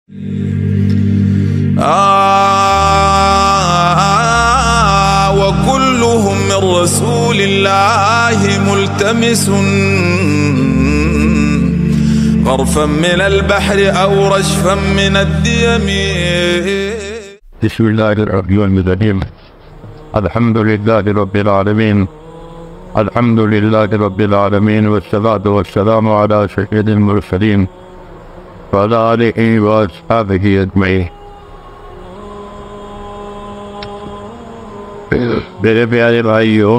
وكلهم من رسول الله ملتمس غرفا من البحر أو رشفا من الديم. بسم الله الرحمن الرحيم. الحمد لله رب العالمين. الحمد لله رب العالمين، والصلاة والسلام على سيد المرسلين وعلى آله وأصحابه أجمعين. میرے پیارے بھائیوں،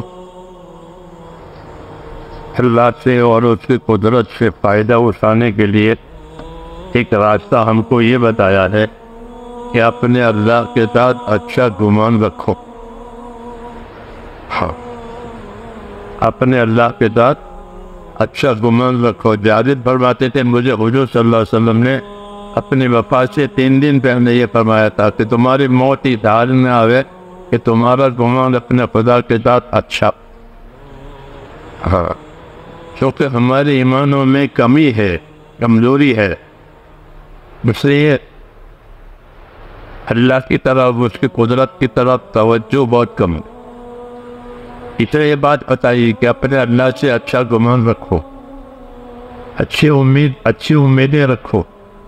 اللہ سے اور اس کی قدرت سے فائدہ اٹھانے کے لیے ایک راستہ ہم کو یہ بتایا ہے کہ اپنے اللہ کے ساتھ اچھا گمان رکھو. اپنے اللہ کے ساتھ اچھا گمان رکھو. جابر فرماتے تھے مجھے حضور صلی اللہ علیہ وسلم نے اپنی وفات سے 3 دن پہلے یہ فرمایا تھا کہ تمہاری موت اس حال میں آوے کہ تمہارا گمان اپنے خدا کے ساتھ اچھا. کیونکہ ہمارے ایمانوں میں کمی ہے، کمزوری ہے، اس لیے اللہ کی طرف، اس کی قدرت کی طرف توجہ بہت کم ہے. اس لیے یہ بات بتائیے کہ اپنے اللہ سے اچھا گمان رکھو، اچھی امیدیں رکھو.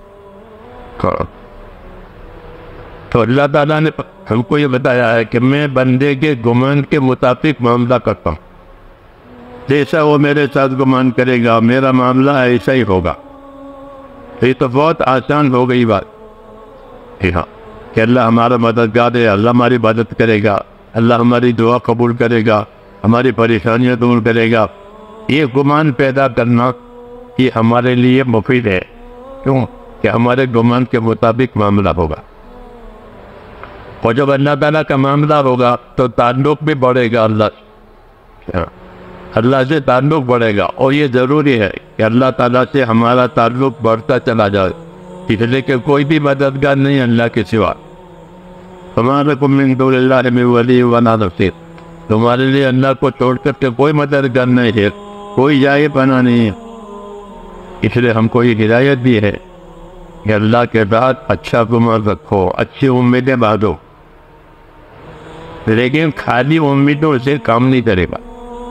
تو اللہ تعالیٰ نے ہم کو یہ بتایا ہے کہ میں بندے کے گمان کے مطابق معاملہ کرتا ہوں. جیسا وہ میرے ساتھ گمان کرے گا میرا معاملہ ایسا ہی ہوگا. یہ تو بہت آسان ہو گئی بات. ہاں کہ اللہ ہمارا مددگار ہے، اللہ ہماری مدد کرے گا، اللہ ہماری دعا قبول کرے گا، ہماری پریشانیاں دور کرے گا. یہ گمان پیدا کرنا یہ ہمارے لیے مفید ہے. کیوں کہ ہمارے گمان کے مطابق معاملہ ہوگا. اور جب اللہ تعالیٰ کا معاملہ ہوگا تو تعلق بھی بڑھے گا. اللہ سے تعلق بڑھے گا، اور یہ ضروری ہے کہ اللہ تعالیٰ سے ہمارا تعلق بڑھتا چلا جائے، اس لیے کہ کوئی بھی مددگار نہیں اللہ کے سوا. تمہارے کو من دون اللہ من ولی ولا نصیر، تمہارے لیے اللہ کو چھوڑ کر کے کوئی مددگار نہیں ہے، کوئی جائے پناہ نہیں ہے. اس لیے ہم کو یہ ہدایت بھی ہے کہ اللہ کے بعد اچھا گمان رکھو، اچھی امیدیں باندھو. لیکن خالی امیدوں سے کام نہیں کرے گا،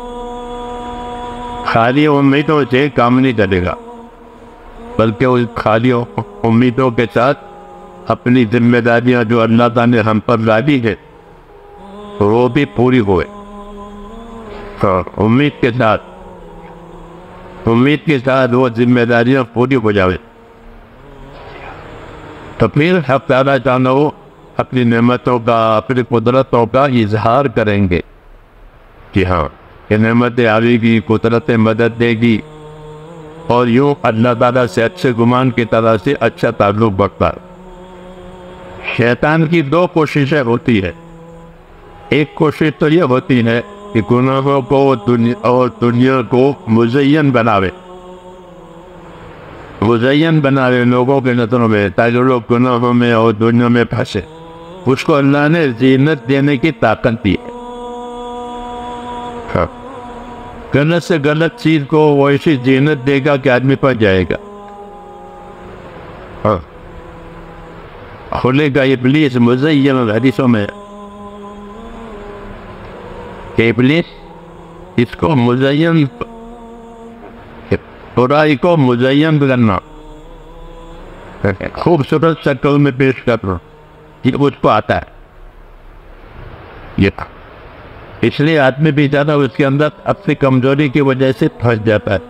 خالی امیدوں سے کام نہیں کرے گا، بلکہ اس خالی امیدوں کے ساتھ اپنی ذمہ داریاں جو اللہ تعالیٰ نے ہم پر ڈالی ہے وہ بھی پوری ہوئے. امید کے ساتھ وہ ذمہ داریاں پوری ہو جائے تو پھر حق تعالیٰ جانو اپنی نعمتوں کا، اپنی قدرتوں کا اظہار کریں گے کہ ہاں یہ نعمتیں آئے گی، قدرتیں مدد دے گی، اور یوں اللہ تعالیٰ سے اچھے گمان کی طرح سے اچھا تعلق بڑھتا ہے. شیطان کی 2 کوششیں ہوتی ہے. ایک کوشش تو یہ ہوتی ہے کہ گناہوں کو اور دنیا کو مزین بناوے لوگوں کے نظروں میں، تاکہ لوگ گناہوں میں اور دنیا میں پھنسے. اس کو اللہ نے زینت دینے کی طاقت دی ہے. غلط سے غلط چیز کو وہ ایسی زینت دے گا کہ آدمی پر جائے گا. کھلے گا ابلیس مزین، حدیثوں میں کہ ابلیس اس کو مزین، برائی کو مزین کرنا، خوبصورت شکل میں پیش کرنا، یہ اس کو آتا ہے. اس لیے آدمی بھی زیادہ اس کے اندر اپنی کمزوری کی وجہ سے پھنس جاتا ہے.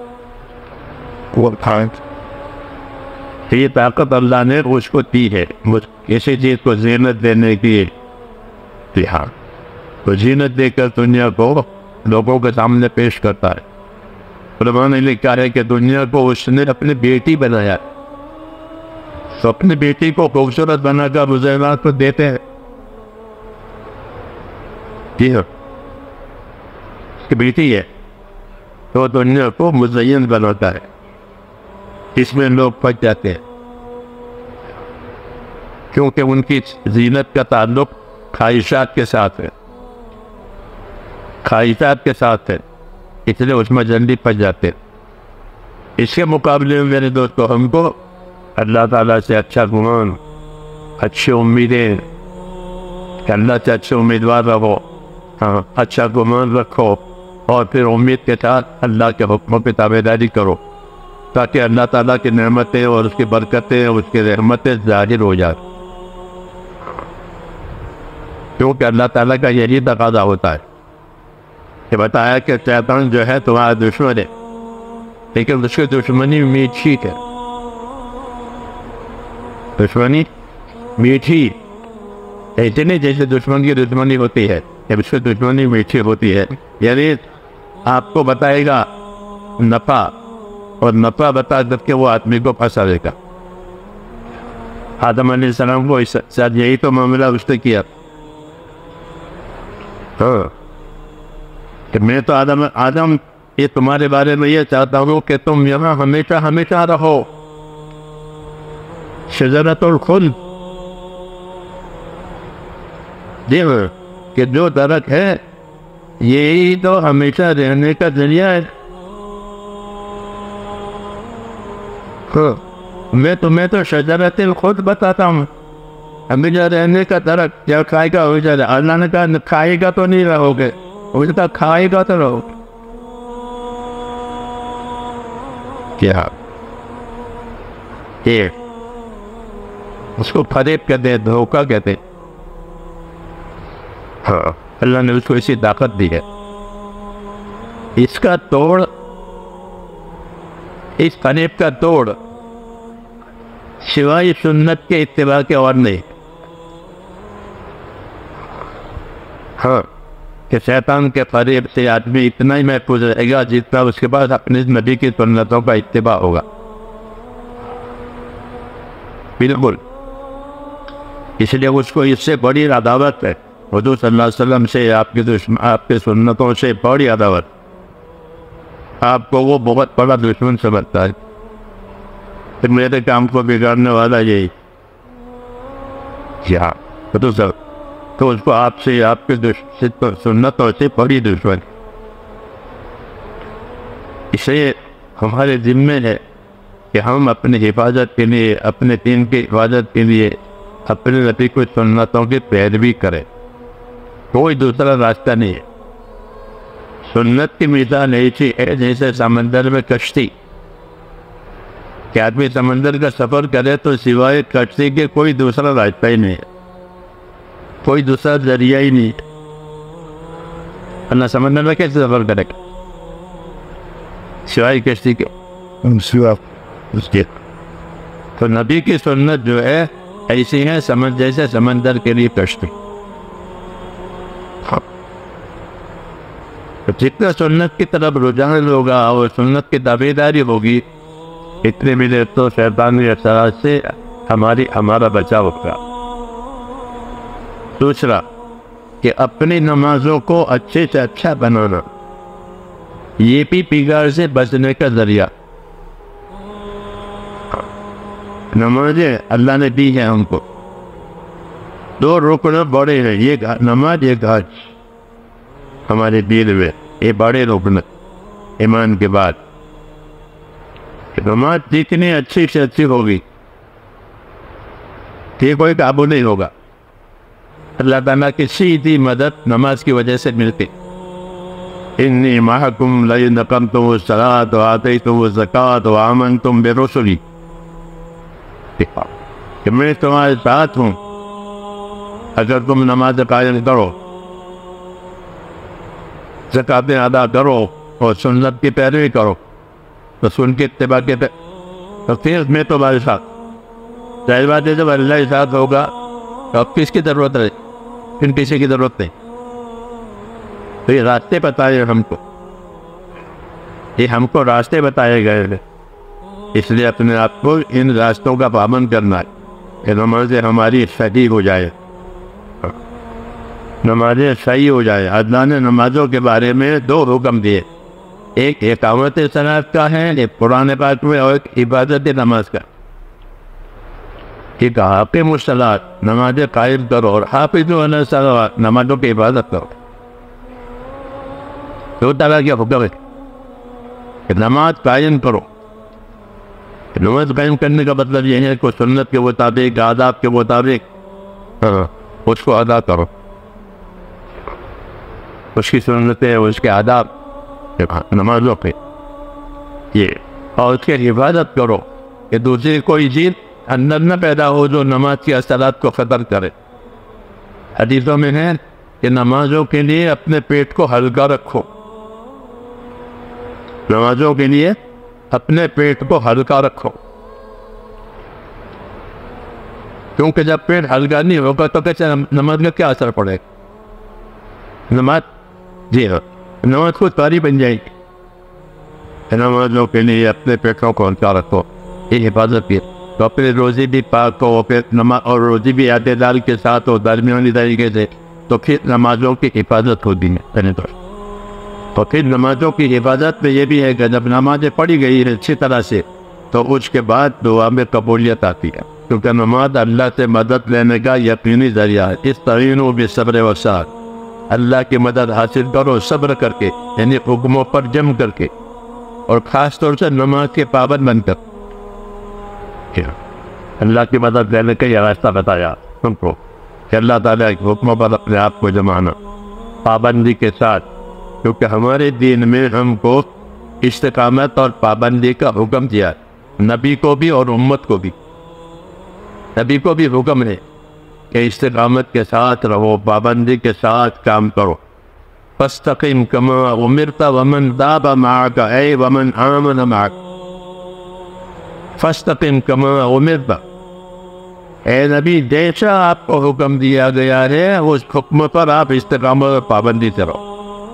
یہ طاقت اللہ نے اس کو دی ہے کسی چیز کو زینت دینے کی. ہاں وہ زینت دے کر دنیا کو لوگوں کے سامنے پیش کرتا ہے. علماء نے لکھا ہے کہ دنیا کو اس نے اپنی بیٹی بنایا، تو اپنی بیٹی کو خوبصورت بنا کر مزینات کو دیتے ہیں. جی ہاں، اس کی بیٹی ہے تو دنیا کو مزین بناتا ہے. اس میں لوگ پھنس جاتے ہیں کیونکہ ان کی زینت کا تعلق خواہشات کے ساتھ ہے، اس لیے اس میں جلدی پھنس جاتے ہیں. اس کے مقابلے میں میرے دوستو ہم کو اللہ تعالیٰ سے اچھا گمان، اچھی امیدیں، کہ اللہ سے اچھے امیدوار رہو، ہاں اچھا گمان رکھو، اور پھر امید کے ساتھ اللہ کے حکموں پہ تابع داری کرو، تاکہ اللہ تعالیٰ کی نعمتیں اور اس کی برکتیں اور اس کی رحمتیں ظاہر ہو جائیں، کیونکہ اللہ تعالیٰ کا یہی تقاضا ہوتا ہے کہ بتایا کہ شیطان جو ہے تمہارا دشمن ہے، لیکن اس کی دشمنی میٹھی ہے، دشمنی میٹھی، ایسے نہیں جیسے دشمن کی دشمنی ہوتی ہے، جب اس کی دشمنی میٹھی ہوتی ہے، یعنی آپ کو بتائے گا نفع، اور نفع بتا کر کے وہ آدمی کو پھنسا دے گا۔ آدم علیہ السلام کو اس ساتھ یہی تو معاملہ اس نے کیا، ہاں کہ میں تو آدم یہ تمہارے بارے میں یہ چاہتا ہوں کہ تم یہاں ہمیشہ ہمیشہ رہو، شجرۃ الخلد، دیکھو کہ جو درخت ہے یہی تو ہمیشہ رہنے کا ذریعہ ہے، میں تمہیں تو شجرۃ الخلد بتاتا ہوں، ہمیشہ رہنے کا درخت، کیا کھائے گا ہو جائے، اللہ نے کہا کھائے گا تو نہیں رہو گے، اس نے کہا کھائے گا تو رہو گے، کیا یہ اس کو فریب کہتے ہیں، دھوکہ کہتے ہیں، ہاں اللہ نے اس کو اسی طاقت دی ہے۔ اس کا توڑ، اس فریب کا توڑ سوائے سنت کے اتباع کے اور نہیں، ہاں کہ شیطان کے فریب سے آدمی اتنا ہی محفوظ رہے گا جتنا اس کے پاس اپنے نبی کی سنتوں کا اتباع ہوگا، بالکل۔ اس لیے اس کو اس سے بڑی عداوت ہے، حضور صلی اللہ علیہ وسلم سے، آپ کے سنتوں سے بڑی عداوت، آپ کو وہ بہت بڑا دشمن سمجھتا ہے، پھر میرے کام کو بگاڑنے والا یہی، ہاں تو اس کو آپ سے، آپ کے سنتوں سے بڑی دشمن، اسے ہمارے ذمے ہے کہ ہم اپنی حفاظت کے لیے، اپنے دین کی حفاظت کے لیے اپنے نبی کی سنتوں کی پیروی کریں، کوئی دوسرا راستہ نہیں ہے۔ سنت کی مثال ایسی ہے جیسے سمندر میں کشتی، کہ آدمی سمندر کا سفر کرے تو سوائے کشتی کے کوئی دوسرا راستہ ہی نہیں ہے، کوئی دوسرا ذریعہ ہی نہیں ہے، اللہ سمندر میں کیسے سفر کرے گا سوائے کشتی کے، اس کے تو نبی کی سنت جو ہے ایسی ہے جیسے سمندر کے لیے کشتی، جتنا سنت کی طرف رجحان ہوگا اور سنت کی تابعداری ہوگی، اتنے بھی دیر تو شیطانی اثرات سے ہمارا بچاؤ ہوگا۔ دوسرا کہ اپنی نمازوں کو اچھے سے اچھا بنانا، یہ بھی بگاڑ سے بچنے کا ذریعہ، نمازیں اللہ نے دی ہیں ہم کو، دو رکن بڑے ہیں، یہ نماز، یہ حج، ہمارے دین میں یہ بڑے رکن ایمان کے بعد، نماز جتنی اچھی سے اچھی ہوگی یہ کوئی قابو نہیں ہوگا، اللہ تعالیٰ کی سیدھی مدد نماز کی وجہ سے ملتی، انی معکم لئن اقمتم الصلاۃ وآتیتم الزکوٰۃ وآمنتم برسلی، کہ میں تمہارے ساتھ ہوں اگر تم نماز قائم کرو، زکوٰۃ ادا کرو اور سنت کی پیروی کرو، رسول کے اتباع کے تو پھر میں تمہارے ساتھ، ظاہر بات ہے جب اللہ کے ساتھ ہوگا تو اب کس کی ضرورت ہے، پھر کسی کی ضرورت نہیں، تو یہ راستے بتائے ہم کو، یہ ہم کو راستے بتائے گئے ہیں، اس لیے اپنے آپ کو ان راستوں کا پابند کرنا ہے کہ نمازیں ہماری صحیح ہو جائے، نمازیں صحیح ہو جائے۔ اللہ نے نمازوں کے بارے میں دو حکم دیے، ایک اقامت صلاۃ کا ہے، ایک قرآن پاک میں، اور ایک عبادت نماز کا، ایک اقیموا الصلاۃ، نمازیں قائم کرو، اور حافظوا علی الصلوات، نمازوں کی عبادت کرو، دو طرح کے حکم ہے کہ نماز قائم کرو، نماز قائم کرنے کا مطلب یہ ہے کہ سنت کے مطابق، آداب کے مطابق اس کو ادا کرو، اس کی سنتیں، اس کے آداب نمازوں کے یہ، اور اس کی حفاظت کرو کہ دوسری کوئی چیز اندر نہ پیدا ہو جو نماز کی اثرات کو ختم کرے۔ حدیثوں میں ہے کہ نمازوں کے لیے اپنے پیٹ کو ہلکا رکھو، نمازوں کے لیے اپنے پیٹ کو ہلکا رکھو، کیونکہ جب پیٹ ہلکا نہیں ہوگا تو کیسے نماز کا کیا اثر پڑے گا؟ نماز جی ہاں نماز کو تاری بن جائے گی۔ نمازوں کے لیے اپنے پیٹوں کو ہلکا رکھو، یہ حفاظت کی، تو اپنی روزی بھی پاک ہو، پھر نماز اور روزی بھی اعتدال کے ساتھ ہو، درمیانی طریقے سے، تو پھر نمازوں کی حفاظت ہوتی ہے۔ تو پھر نمازوں کی حفاظت میں یہ بھی ہے کہ جب نمازیں پڑھی گئی ہے اچھی طرح سے تو اس کے بعد دعا میں قبولیت آتی ہے، کیونکہ نماز اللہ سے مدد لینے کا یقینی ذریعہ ہے۔ استعینوا بالصبر والصلاۃ، اللہ کی مدد حاصل کرو صبر کر کے، یعنی حکموں پر جم کر کے، اور خاص طور سے نماز کے پابند بن کر۔ اللہ کی مدد لینے کا یہ راستہ بتایا ہم کو کہ اللہ تعالیٰ کے حکموں پر اپنے آپ کو جمانا پابندی کے ساتھ، کیونکہ ہمارے دین میں ہم کو استقامت اور پابندی کا حکم دیا ہے، نبی کو بھی اور امت کو بھی۔ نبی کو بھی حکم ہے کہ استقامت کے ساتھ رہو، پابندی کے ساتھ کام کرو۔ فاستقم کما امرت ومن تاب معک، اے ومن آمن معک، فاستقم کما امرت، اے نبی جیسا آپ کو حکم دیا گیا ہے اس حکم پر آپ استقامت اور پابندی سے رہو،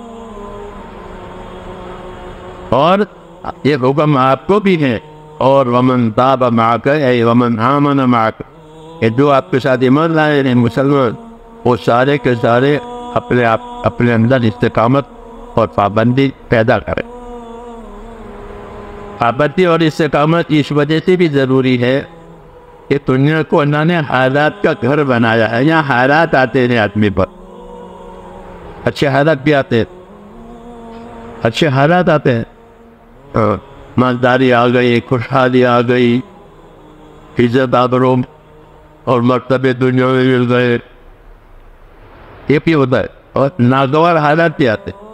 اور یہ حکم آپ کو بھی ہے، اور ومن تاب معک، اے ومن آمن معک، کہ جو آپ کے ساتھ ایمان لائے ہیں مسلمان، وہ سارے کے سارے اپنے اندر استقامت اور پابندی پیدا کریں۔ پابندی اور استقامت اس وجہ سے بھی ضروری ہے کہ دنیا کو اللہ نے حالات کا گھر بنایا ہے، یہاں حالات آتے ہیں آدمی پر، اچھے حالات بھی آتے ہیں، اچھے حالات آتے ہیں، مالداری آ گئی، خوشحالی آ گئی، عزت آبرو اور مرتبے دنیا میں مل گئے، یہ بھی ہوتا ہے، اور ناگوار حالات بھی آتے ہیں۔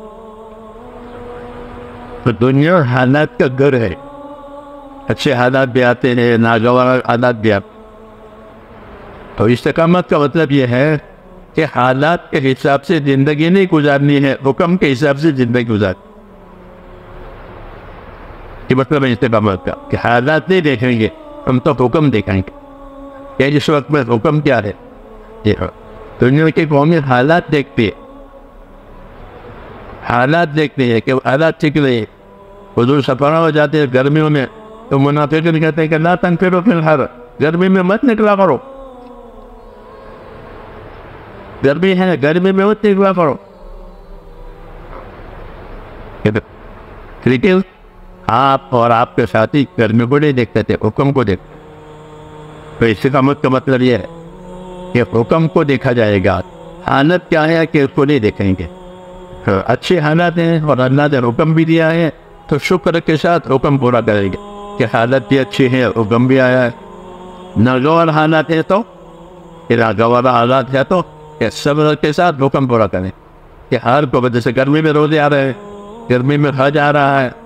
تو دنیا حالات کا گھر ہے، اچھے حالات بھی آتے ہیں، ناگوار حالات بھی آتے ہیں۔ تو استقامت کا مطلب یہ ہے کہ حالات کے حساب سے زندگی نہیں گزارنی ہے، حکم کے حساب سے زندگی گزارنی۔ یہ مطلب ہے استقامت کا کہ حالات نہیں دیکھیں گے، ہم تو حکم دیکھیں گے کہ جس وقت میں حکم کیا ہے۔ دنیا کی قومی حالات دیکھتی ہے، حالات دیکھتے ہیں کہ حالات ٹھیک نہیں۔ حضور سفرہ ہو جاتے ہیں گرمیوں میں تو منافقین کہتے ہیں کہ لا تنفروا فی الحر، گرمی میں مت نکلا کرو، گرمی ہے گرمی میں مت نکلا کرو۔ لیکن آپ اور آپ کے ساتھی گرمی کو نہیں دیکھتے تھے، حکم کو دیکھتے۔ تو استقامت کا مطلب یہ ہے کہ حکم کو دیکھا جائے گا، حالت کیا ہے کہ اس کو نہیں دیکھیں گے۔ اچھے حالات ہیں اور اللہ نے حکم بھی دیا ہے تو شکر کے ساتھ حکم پورا کریں گے کہ حالت بھی اچھی ہے، حکم بھی آیا ہے۔ ناگوار حالات ہے تو ناگوار حالات ہے تو صبر کے ساتھ حکم پورا کریں کہ ہر کو وجہ سے گرمی میں روزے آ رہے ہیں، گرمی میں حج آ رہا ہے،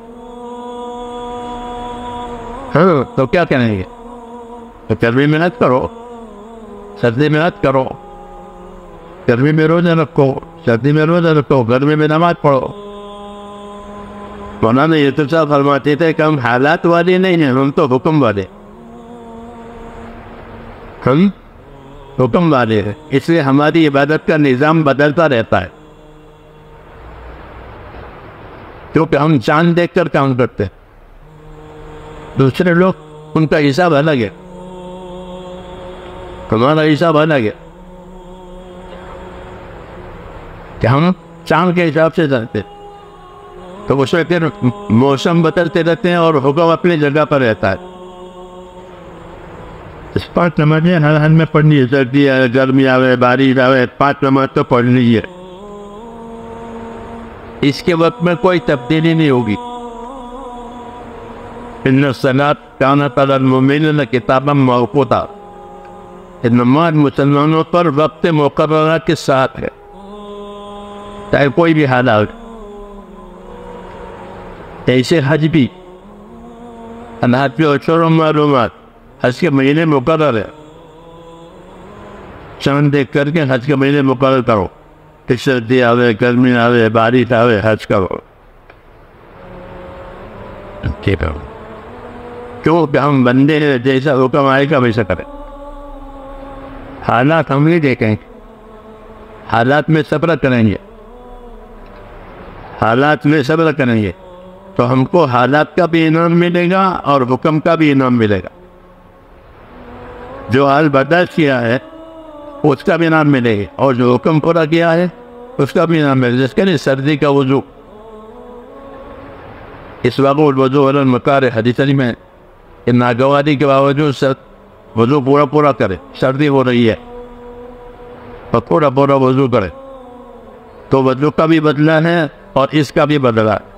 تو کیا کریں گے؟ تو گرمی میں مت کرو، سردی میں مت کرو، گرمی میں روزہ رکھو، سردی میں روزہ رکھو، گرمی میں نماز پڑھو۔ مولانا یوسف صاحب فرماتے تھے کہ ہم حالات والے نہیں ہیں، ہم تو حکم والے، ہم حکم والے ہیں، اس لیے ہماری عبادت کا نظام بدلتا رہتا ہے، کیونکہ ہم چاند دیکھ کر کام کرتے ہیں۔ دوسرے لوگ ان کا حساب الگ ہے، ہمارا حساب الگ ہے کہ ہم چاند کے حساب سے چلتے، تو اس میں پھر موسم بدلتے رہتے ہیں اور حکم اپنی جگہ پر رہتا ہے۔ اس 5 نمازیں ہر حال میں پڑھنی ہے، سردی آئے، گرمی آئے، بارش آئے، 5 نماز تو پڑھنی ہے۔ اس کے وقت میں کوئی تبدیلی نہیں ہوگی، ان الصلاۃ کانت علی المؤمنین کتابا موقوتا، نماز مسلمانوں پر وقت مقررہ کے ساتھ ہے، چاہے کوئی بھی حالات۔ ایسے حج بھی اللہ پہ اشہر و معلومات، حج کے مہینے مقرر ہے، چاند دیکھ کر کے حج کے مہینے مقرر کرو، کہ سردی آوے، گرمی آوے، بارش آوے، حج کرو۔ ٹھیک ہے، کیوں کہ ہم بندے ہیں، جیسا حکم آئے گا ویسا کریں۔ حالات ہم نہیں دیکھیں گے، حالات میں صبر کریں گے، حالات میں صبر کریں گے تو ہم کو حالات کا بھی انعام ملے گا اور حکم کا بھی انعام ملے گا۔ جو حال برداشت کیا ہے اس کا بھی انعام ملے گا، اور جو حکم پورا کیا ہے اس کا بھی انعام ملے گا۔ جس کے لیے سردی کا وضو، اس وقت الوضو علی المکارہ حدیث میں کہ ناگواری کے باوجود وضو پورا کرے، سردی ہو رہی ہے اور پورا وضو کرے، تو وضو کا بھی بدلہ ہے اور اس کا بھی بدلہ ہے۔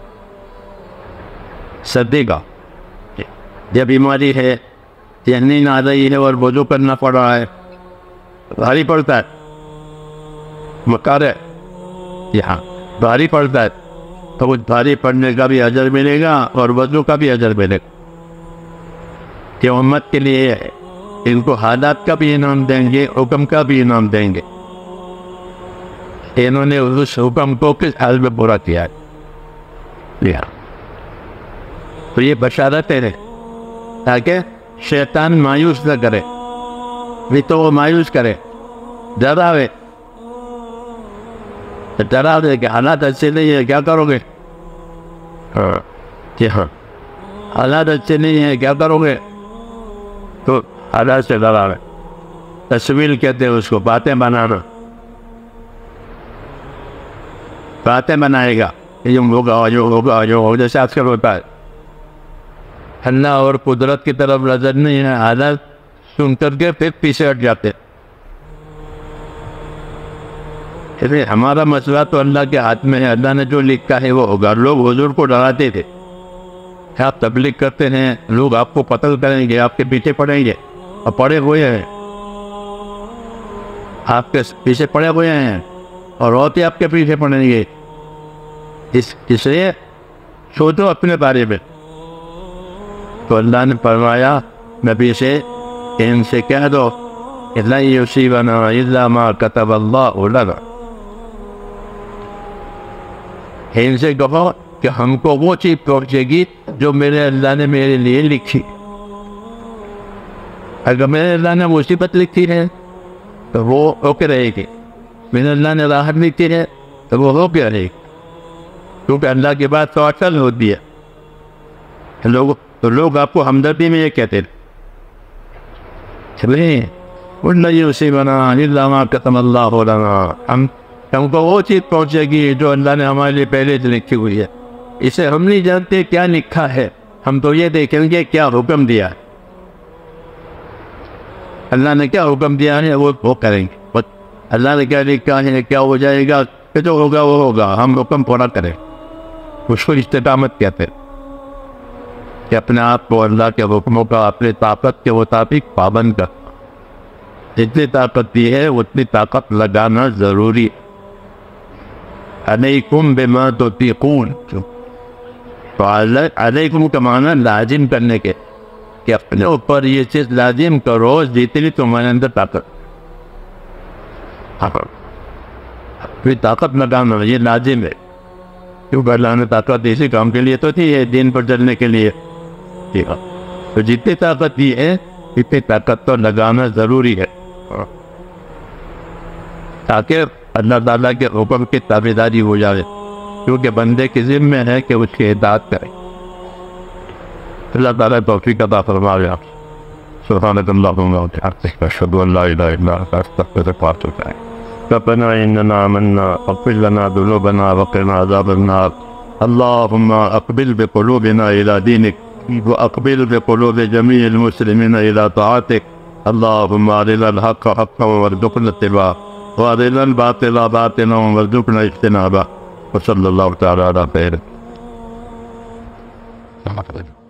سردی کا یا بیماری ہے یا نیند آ رہی ہے اور وضو کرنا پڑ رہا ہے، بھاری پڑتا ہے، مکارہ یہاں بھاری پڑتا ہے، تو وہ بھاری پڑنے کا بھی اجر ملے گا اور وضو کا بھی اجر ملے گا۔ کہ امت کے لیے ہے، ان کو حالات کا بھی انعام دیں گے، حکم کا بھی انعام دیں گے۔ انہوں نے اس حکم کو کس حال میں پورا کیا ہے، تو یہ بشارتیں ہیں تاکہ شیطان مایوس نہ کرے، نہیں تو وہ مایوس کرے، ڈراوے کہ حالات اچھے نہیں ہیں، کیا کرو گے؟ جی ہاں، حالات اچھے نہیں ہیں، کیا کرو گے؟ تو حالات سے ڈراوے، تسویل کہتے ہیں اس کو، باتیں بنانا، باتیں بنائے گا، یہ ہوگا، جیسے آج کل ہوتا ہے۔ اللہ اور قدرت کی طرف نظر نہیں ہے، حالات سن کر کے پھر پیچھے ہٹ جاتے۔ ہمارا مسئلہ تو اللہ کے ہاتھ میں ہے، اللہ نے جو لکھا ہے وہ ہوگا۔ لوگ حضور کو ڈراتے تھے، آپ تبلیغ کرتے ہیں، لوگ آپ کو قتل کریں گے، آپ کے پیچھے پڑیں گے، اور پڑے ہوئے ہیں، آپ کے پیچھے پڑے ہوئے ہیں اور ہوتے آپ کے پیچھے پڑیں گے۔ اس لیے سوچو اپنے بارے میں۔ تو اللہ نے فرمایا نبی سے کہ ان سے کہہ دو لن یصیبنا الا ما کتب اللہ لنا، ان سے کہو کہ ہم کو وہ چیز پہنچے گی جو میرے اللہ نے میرے لیے لکھی۔ اگر میرے اللہ نے مصیبت لکھی ہے تو وہ ہو کے رہے گی، میرے اللہ نے راحت لکھی ہے تو وہ ہو کے رہے گی، کیونکہ اللہ کی بات تو اصل ہوتی ہے۔ لوگ آپ کو ہمدردی میں یہ کہتے ہیں، لن یصیبنا الا ما کتب اللہ لنا، ہم کو وہ چیز پہنچے گی جو اللہ نے ہمارے لیے پہلے سے لکھی ہوئی ہے۔ اسے ہم نہیں جانتے کیا لکھا ہے، ہم تو یہ دیکھیں گے کیا حکم دیا ہے، اللہ نے کیا حکم دیا ہے وہ کریں گے۔ بس اللہ نے کیا لکھا ہے، کیا ہو جائے گا، کہ جو ہوگا وہ ہوگا، ہم حکم پورا کریں۔ اس کو استقامت کہتے ہیں کہ اپنے آپ کو اللہ کے حکموں کا اپنے طاقت کے مطابق پابند کر، جتنی طاقت دی ہے اتنی طاقت لگانا ضروری ہے۔ علیکم بما تطیقون، تو علیکم کا معنی لازم کرنے کے، کہ اپنے اوپر یہ چیز لازم کرو جتنی تمہارے اندر طاقت، اپنی طاقت لگانا یہ لازم ہے، کیونکہ اللہ نے طاقت اسی کام کے لیے تو تھی، ہے دین پر چلنے کے لیے، ٹھیک ہے؟ تو جتنی طاقت دی ہے اتنی طاقت تو لگانا ضروری ہے، تاکہ اللہ تعالیٰ کے حکم کی تابعداری ہو جائے، کیونکہ بندے کی ذمہ ہے کہ اس کی اطاعت کرے۔ اللہ تعالیٰ توفیق عطا فرمائے۔ سبحانک اللہم و بحمدک، اشہد ان لا الہ الا انت، استغفرک واتوب الیک۔ ربنا اننا آمنا اغفر لنا ذنوبنا وقنا عذاب النار۔ اللهم اقبل بقلوبنا الى دينك واقبل بقلوب جميع المسلمين الى طاعتك۔ اللهم ارنا الحق حقا وارزقنا اتباعه وارنا الباطل باطلا وارزقنا اجتنابه، وصلى الله تعالى على خير۔